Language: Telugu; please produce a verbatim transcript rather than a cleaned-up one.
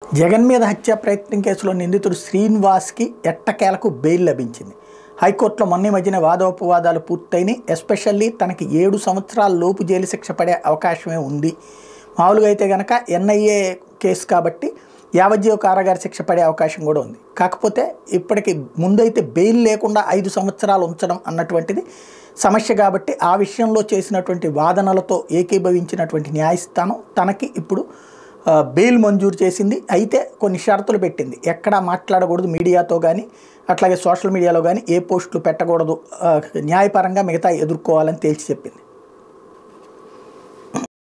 జగన్ మీద హత్య ప్రయత్నం కేసులో నిందితుడు శ్రీనివాస్కి ఎట్టకేలకు బెయిల్ లభించింది. హైకోర్టులో మొన్న మధ్యన వాదోపవాదాలు పూర్తయినాయి. ఎస్పెషల్లీ తనకి ఏడు సంవత్సరాల లోపు జైలు శిక్ష పడే అవకాశమే ఉంది. మామూలుగా అయితే కనుక ఎన్ఐఏ కేసు కాబట్టి యావజ్జీవ కారాగార శిక్ష పడే అవకాశం కూడా ఉంది. కాకపోతే ఇప్పటికి ముందైతే బెయిల్ లేకుండా ఐదు సంవత్సరాలు ఉంచడం అన్నటువంటిది సమస్య కాబట్టి ఆ విషయంలో చేసినటువంటి వాదనలతో ఏకీభవించినటువంటి న్యాయస్థానం తనకి ఇప్పుడు బెయిల్ మంజూరు చేసింది. అయితే కొన్ని షరతులు పెట్టింది. ఎక్కడా మాట్లాడకూడదు మీడియాతో కానీ, అట్లాగే సోషల్ మీడియాలో కానీ ఏ పోస్టులు పెట్టకూడదు, న్యాయపరంగా మిగతా ఎదుర్కోవాలని తేల్చి చెప్పింది.